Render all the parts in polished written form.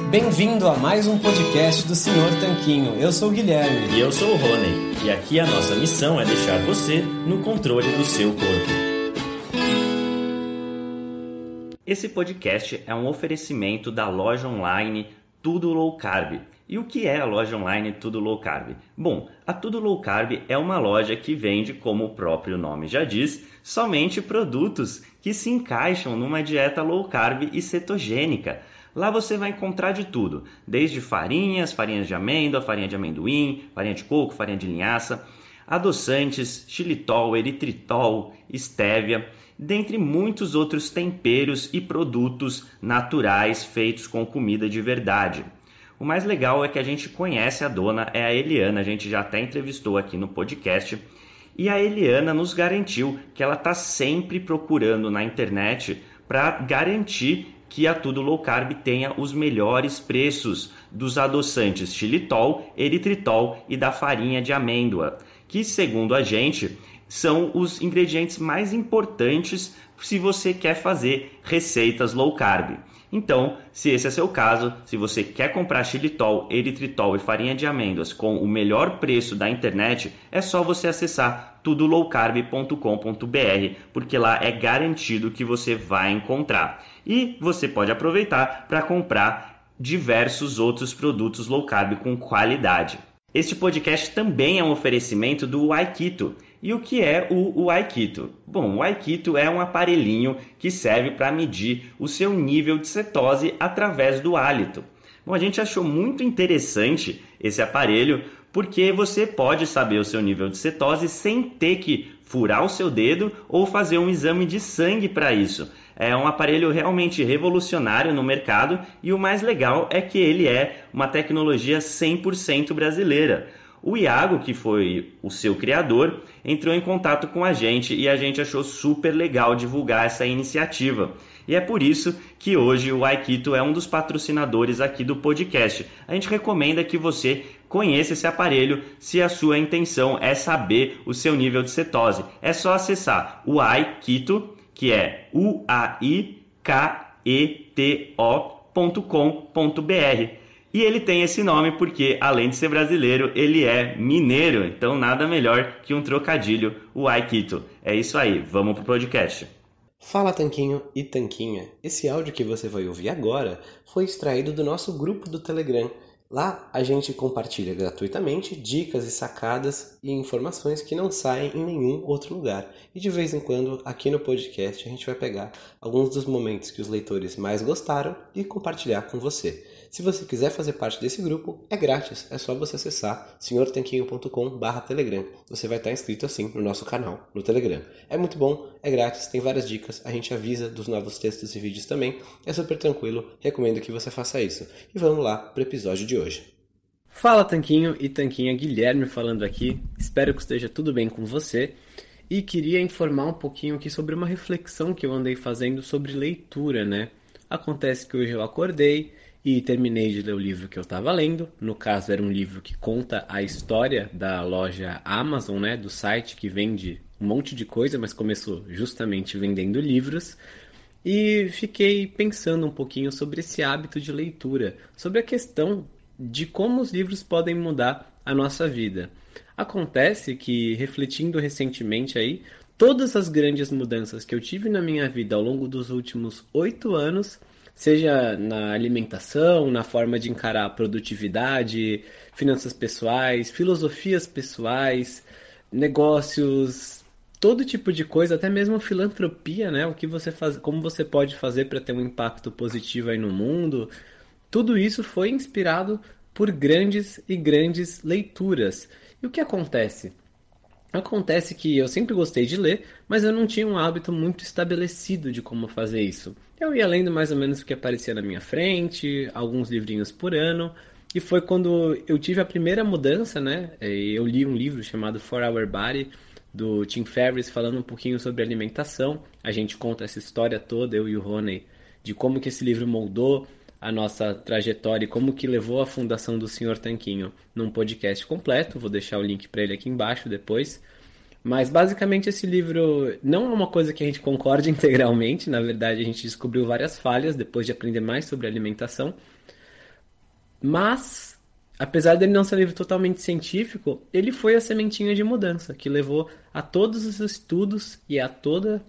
Bem-vindo a mais um podcast do Senhor Tanquinho. Eu sou o Guilherme. E eu sou o Rony. E aqui a nossa missão é deixar você no controle do seu corpo. Esse podcast é um oferecimento da loja online Tudo Low Carb. E o que é a loja online Tudo Low Carb? Bom, a Tudo Low Carb é uma loja que vende, como o próprio nome já diz, somente produtos que se encaixam numa dieta low carb e cetogênica. Lá você vai encontrar de tudo, desde farinhas de amêndoa, farinha de amendoim, farinha de coco, farinha de linhaça, adoçantes, xilitol, eritritol, estévia, dentre muitos outros temperos e produtos naturais feitos com comida de verdade. O mais legal é que a gente conhece a dona, é a Eliana, a gente já até entrevistou aqui no podcast, e a Eliana nos garantiu que ela está sempre procurando na internet para garantir que a Tudo Low Carb tenha os melhores preços dos adoçantes xilitol, eritritol e da farinha de amêndoa, que, segundo a gente, são os ingredientes mais importantes se você quer fazer receitas low carb. Então, se esse é seu caso, se você quer comprar xilitol, eritritol e farinha de amêndoas com o melhor preço da internet, é só você acessar tudolowcarb.com.br, porque lá é garantido que você vai encontrar. E você pode aproveitar para comprar diversos outros produtos low carb com qualidade. Este podcast também é um oferecimento do Aikito. E o que é o Aikito? Bom, o Aikito é um aparelhinho que serve para medir o seu nível de cetose através do hálito. Bom, a gente achou muito interessante esse aparelho porque você pode saber o seu nível de cetose sem ter que furar o seu dedo ou fazer um exame de sangue para isso. É um aparelho realmente revolucionário no mercado e o mais legal é que ele é uma tecnologia 100% brasileira. O Iago, que foi o seu criador, entrou em contato com a gente e a gente achou super legal divulgar essa iniciativa. E é por isso que hoje o Aikito é um dos patrocinadores aqui do podcast. A gente recomenda que você conheça esse aparelho se a sua intenção é saber o seu nível de cetose. É só acessar o Aikito, que é uaiketo.com.br. E ele tem esse nome porque, além de ser brasileiro, ele é mineiro. Então, nada melhor que um trocadilho, o Aikito. É isso aí, vamos pro podcast. Fala Tanquinho e Tanquinha. Esse áudio que você vai ouvir agora foi extraído do nosso grupo do Telegram. Lá a gente compartilha gratuitamente dicas e sacadas e informações que não saem em nenhum outro lugar. E de vez em quando, aqui no podcast, a gente vai pegar alguns dos momentos que os leitores mais gostaram e compartilhar com você. Se você quiser fazer parte desse grupo, é grátis. É só você acessar senhortanquinho.com/telegram. Você vai estar inscrito assim no nosso canal, no Telegram. É muito bom, é grátis, tem várias dicas. A gente avisa dos novos textos e vídeos também. É super tranquilo, recomendo que você faça isso. E vamos lá para o episódio de hoje. Fala Tanquinho e Tanquinha, Guilherme falando aqui. Espero que esteja tudo bem com você. E queria informar um pouquinho aqui sobre uma reflexão que eu andei fazendo sobre leitura, né? Acontece que hoje eu acordei e terminei de ler o livro que eu estava lendo. No caso, era um livro que conta a história da loja Amazon, né? Do site que vende um monte de coisa, mas começou justamente vendendo livros. E fiquei pensando um pouquinho sobre esse hábito de leitura, sobre a questão de como os livros podem mudar a nossa vida. Acontece que, refletindo recentemente aí, todas as grandes mudanças que eu tive na minha vida ao longo dos últimos 8 anos, seja na alimentação, na forma de encarar a produtividade, finanças pessoais, filosofias pessoais, negócios, todo tipo de coisa, até mesmo filantropia, né? O que você faz, como você pode fazer para ter um impacto positivo aí no mundo. Tudo isso foi inspirado por grandes e grandes leituras. E o que acontece? Acontece que eu sempre gostei de ler, mas eu não tinha um hábito muito estabelecido de como fazer isso. Eu ia lendo mais ou menos o que aparecia na minha frente, alguns livrinhos por ano, e foi quando eu tive a primeira mudança, né? Eu li um livro chamado 4-Hour Body, do Tim Ferriss, falando um pouquinho sobre alimentação. A gente conta essa história toda, eu e o Rony, de como que esse livro moldou a nossa trajetória e como que levou à fundação do Senhor Tanquinho num podcast completo. Vou deixar o link para ele aqui embaixo depois. Mas basicamente esse livro não é uma coisa que a gente concorde integralmente. Na verdade, a gente descobriu várias falhas depois de aprender mais sobre alimentação. Mas, apesar dele não ser um livro totalmente científico, ele foi a sementinha de mudança que levou a todos os estudos e a toda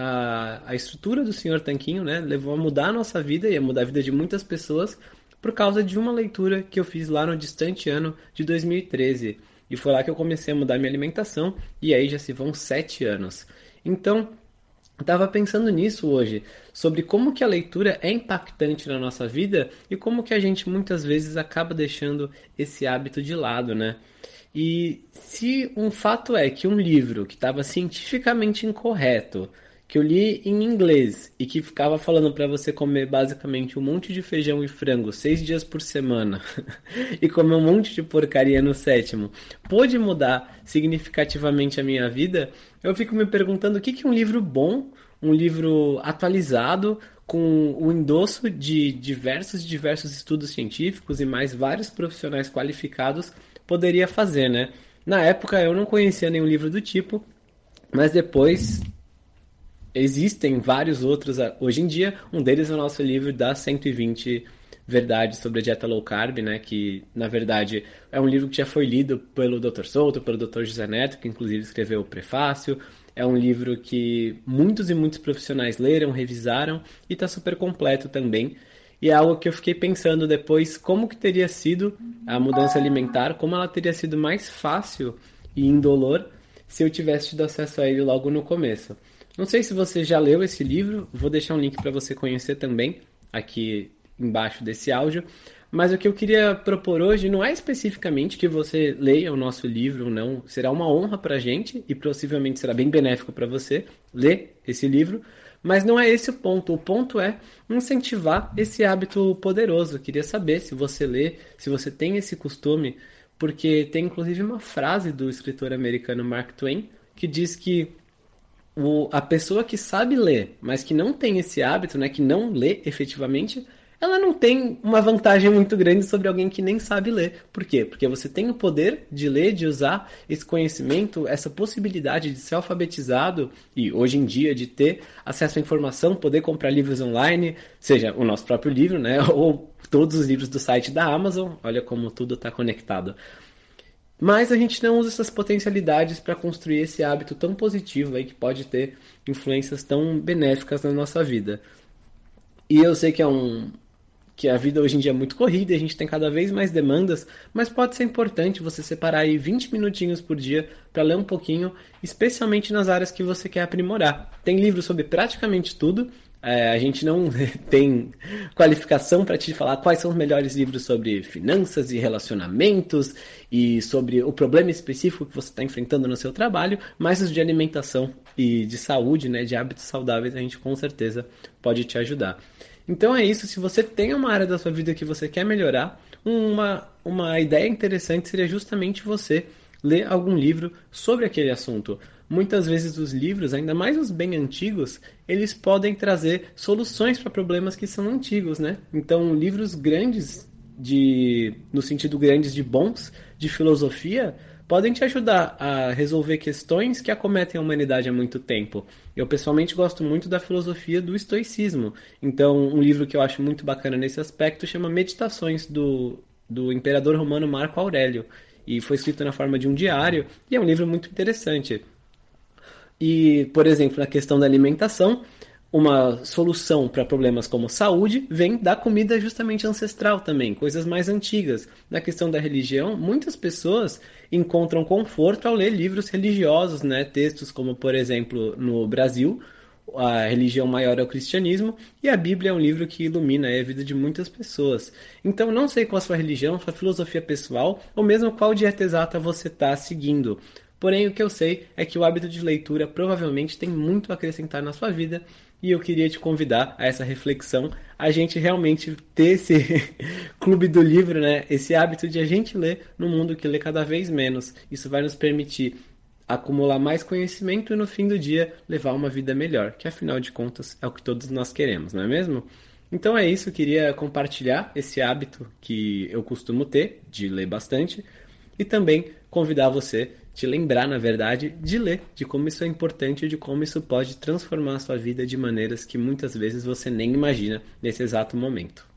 a estrutura do Senhor Tanquinho, né? Levou a mudar a nossa vida e a mudar a vida de muitas pessoas por causa de uma leitura que eu fiz lá no distante ano de 2013. E foi lá que eu comecei a mudar minha alimentação e aí já se vão 7 anos. Então, eu estava pensando nisso hoje, sobre como que a leitura é impactante na nossa vida e como que a gente muitas vezes acaba deixando esse hábito de lado, né? E se um fato é que um livro que estava cientificamente incorreto, que eu li em inglês e que ficava falando para você comer basicamente um monte de feijão e frango 6 dias por semana e comer um monte de porcaria no sétimo, pôde mudar significativamente a minha vida, eu fico me perguntando o que que um livro bom, um livro atualizado, com o endosso de diversos estudos científicos e mais vários profissionais qualificados poderia fazer, né? Na época eu não conhecia nenhum livro do tipo, mas depois existem vários outros hoje em dia. Um deles é o nosso livro das 120 verdades sobre a dieta low carb, né? Que na verdade é um livro que já foi lido pelo Dr. Souto, pelo Dr. José Neto, que inclusive escreveu o prefácio. É um livro que muitos e muitos profissionais leram, revisaram e está super completo também. E é algo que eu fiquei pensando depois, como que teria sido a mudança alimentar, como ela teria sido mais fácil e indolor se eu tivesse tido acesso a ele logo no começo. Não sei se você já leu esse livro, vou deixar um link para você conhecer também, aqui embaixo desse áudio. Mas o que eu queria propor hoje não é especificamente que você leia o nosso livro ou não. Será uma honra para a gente e possivelmente será bem benéfico para você ler esse livro. Mas não é esse o ponto. O ponto é incentivar esse hábito poderoso. Eu queria saber se você lê, se você tem esse costume, porque tem inclusive uma frase do escritor americano Mark Twain que diz que a pessoa que sabe ler, mas que não tem esse hábito, né, que não lê efetivamente, ela não tem uma vantagem muito grande sobre alguém que nem sabe ler. Por quê? Porque você tem o poder de ler, de usar esse conhecimento, essa possibilidade de ser alfabetizado e, hoje em dia, de ter acesso à informação, poder comprar livros online, seja o nosso próprio livro, né, ou todos os livros do site da Amazon. Olha como tudo está conectado. Mas a gente não usa essas potencialidades para construir esse hábito tão positivo aí que pode ter influências tão benéficas na nossa vida. E eu sei que a vida hoje em dia é muito corrida e a gente tem cada vez mais demandas, mas pode ser importante você separar aí 20 minutinhos por dia para ler um pouquinho, especialmente nas áreas que você quer aprimorar. Tem livros sobre praticamente tudo. A gente não tem qualificação para te falar quais são os melhores livros sobre finanças e relacionamentos e sobre o problema específico que você está enfrentando no seu trabalho, mas os de alimentação e de saúde, né, de hábitos saudáveis, a gente com certeza pode te ajudar. Então é isso, se você tem uma área da sua vida que você quer melhorar, uma ideia interessante seria justamente você ler algum livro sobre aquele assunto. Muitas vezes os livros, ainda mais os bem antigos, eles podem trazer soluções para problemas que são antigos, né? Então, livros grandes, no sentido grandes de bons, de filosofia, podem te ajudar a resolver questões que acometem a humanidade há muito tempo. Eu, pessoalmente, gosto muito da filosofia do estoicismo. Então, um livro que eu acho muito bacana nesse aspecto chama Meditações, do imperador romano Marco Aurélio. E foi escrito na forma de um diário, e é um livro muito interessante. E, por exemplo, na questão da alimentação, uma solução para problemas como saúde vem da comida justamente ancestral também, coisas mais antigas. Na questão da religião, muitas pessoas encontram conforto ao ler livros religiosos, né? Textos como, por exemplo, no Brasil, a religião maior é o cristianismo, e a Bíblia é um livro que ilumina a vida de muitas pessoas. Então, não sei qual a sua religião, sua filosofia pessoal, ou mesmo qual dieta exata você está seguindo. Porém, o que eu sei é que o hábito de leitura provavelmente tem muito a acrescentar na sua vida e eu queria te convidar a essa reflexão, a gente realmente ter esse clube do livro, né? Esse hábito de a gente ler no mundo que lê cada vez menos. Isso vai nos permitir acumular mais conhecimento e no fim do dia levar uma vida melhor, que afinal de contas é o que todos nós queremos, não é mesmo? Então é isso, eu queria compartilhar esse hábito que eu costumo ter, de ler bastante, e também convidar você, te lembrar, na verdade, de ler, de como isso é importante e de como isso pode transformar a sua vida de maneiras que muitas vezes você nem imagina nesse exato momento.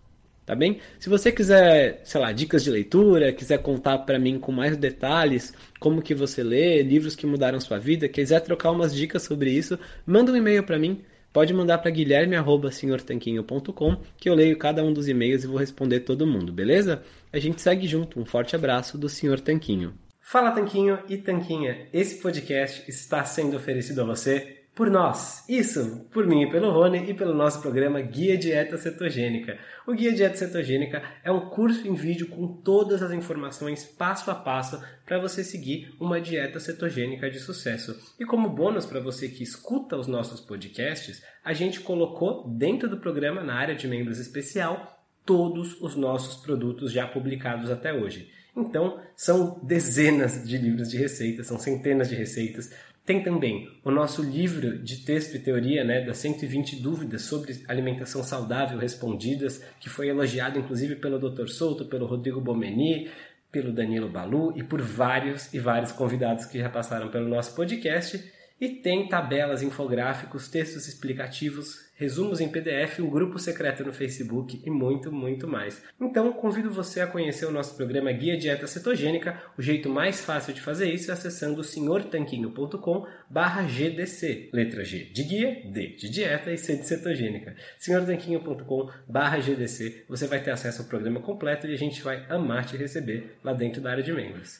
tá bem? Se você quiser, sei lá, dicas de leitura, quiser contar para mim com mais detalhes, como que você lê, livros que mudaram sua vida, quiser trocar umas dicas sobre isso, manda um e-mail para mim. Pode mandar para guilherme@senhortanquinho.com, que eu leio cada um dos e-mails e vou responder todo mundo, beleza? A gente segue junto. Um forte abraço do Sr. Tanquinho. Fala, Tanquinho e Tanquinha. Esse podcast está sendo oferecido a você por nós. Isso, por mim e pelo Rony e pelo nosso programa Guia Dieta Cetogênica. O Guia Dieta Cetogênica é um curso em vídeo com todas as informações passo a passo para você seguir uma dieta cetogênica de sucesso. E como bônus para você que escuta os nossos podcasts, a gente colocou dentro do programa, na área de membros especial, todos os nossos produtos já publicados até hoje. Então, são dezenas de livros de receitas, são centenas de receitas. Tem também o nosso livro de texto e teoria, das 120 dúvidas sobre alimentação saudável respondidas, que foi elogiado inclusive pelo Dr. Souto, pelo Rodrigo Bomeni, pelo Danilo Balu e por vários e vários convidados que já passaram pelo nosso podcast. E tem tabelas, infográficos, textos explicativos, resumos em PDF, um grupo secreto no Facebook e muito, muito mais. Então, convido você a conhecer o nosso programa Guia Dieta Cetogênica. O jeito mais fácil de fazer isso é acessando senhortanquinho.com/GDC. Letra G de guia, D de dieta e C de cetogênica. senhortanquinho.com/GDC. Você vai ter acesso ao programa completo e a gente vai amar te receber lá dentro da área de membros.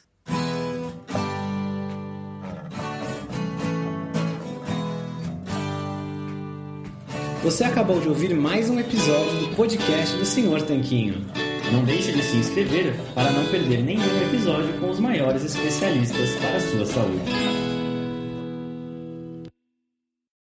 Você acabou de ouvir mais um episódio do podcast do Sr. Tanquinho. Não deixe de se inscrever para não perder nenhum episódio com os maiores especialistas para a sua saúde.